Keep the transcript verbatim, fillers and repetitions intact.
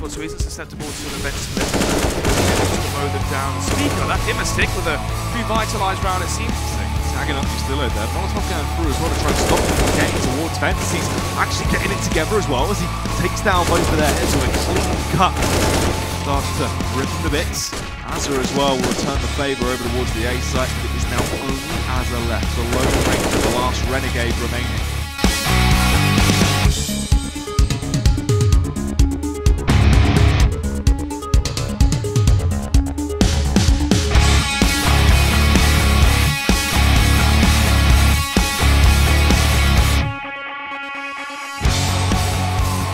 for, so he's susceptible to an event split. To mow them down. Speaker, that Immerstick with a revitalized round, it seems to say. Tagging up Justillo there. Molotov going through as well to try and stop him from getting towards Fence. He's actually getting it together as well as he takes down both of their heads with a clean cut. Starts to rip them to bits. Azza as well will return the favour over towards the A site, but it is now only Azza left. The lone ranger, the last renegade remaining.